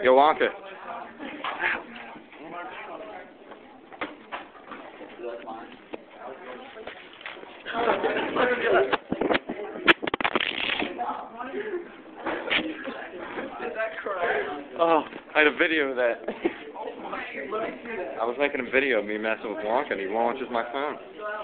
Yo, Wonka. Oh, I had a video of that. I was making a video of me messing with Wonka, and he launches my phone.